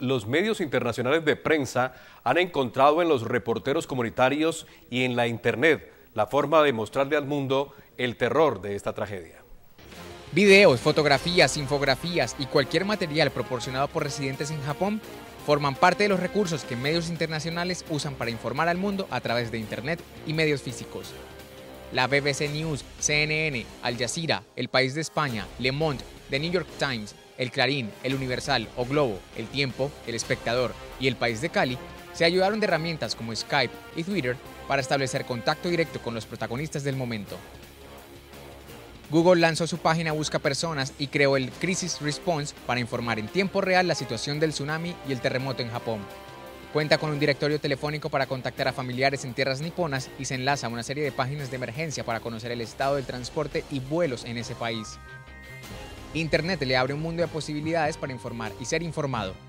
los medios internacionales de prensa han encontrado en los reporteros comunitarios y en la Internet la forma de mostrarle al mundo el terror de esta tragedia. Videos, fotografías, infografías y cualquier material proporcionado por residentes en Japón forman parte de los recursos que medios internacionales usan para informar al mundo a través de Internet y medios físicos. La BBC News, CNN, Al Jazeera, El País de España, Le Monde, The New York Times, El Clarín, El Universal, O Globo, El Tiempo, El Espectador y El País de Cali se ayudaron de herramientas como Skype y Twitter para establecer contacto directo con los protagonistas del momento. Google lanzó su página Busca Personas y creó el Crisis Response para informar en tiempo real la situación del tsunami y el terremoto en Japón. Cuenta con un directorio telefónico para contactar a familiares en tierras niponas y se enlaza a una serie de páginas de emergencia para conocer el estado del transporte y vuelos en ese país. Internet le abre un mundo de posibilidades para informar y ser informado.